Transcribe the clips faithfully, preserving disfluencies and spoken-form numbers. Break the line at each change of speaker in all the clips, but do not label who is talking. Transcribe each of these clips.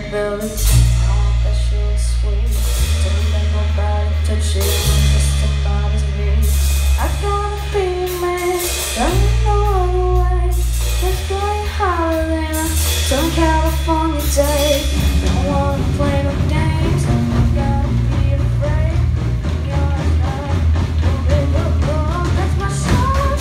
red velvet. I want that shit sweet. Don't let nobody touch it. Just about as me. I gotta be a man. Don't know the way. It's going hotter than some California day. Don't wanna play no games. You gotta be afraid. You're not. Don't give up, oh, that's my song.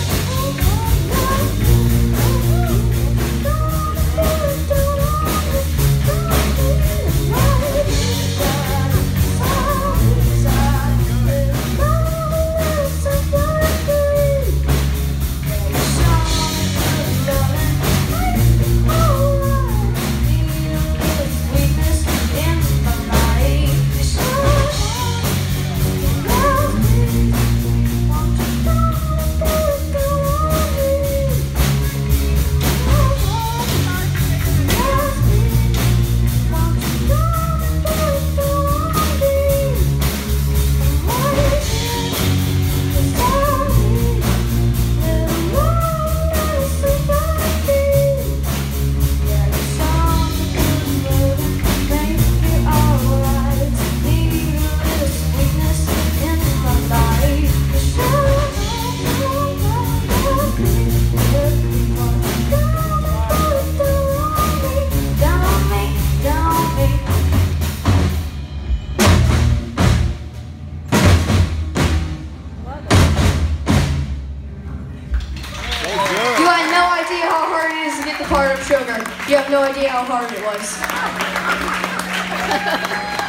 You had no idea how hard it is to get the part of sugar. You have no idea how hard it was.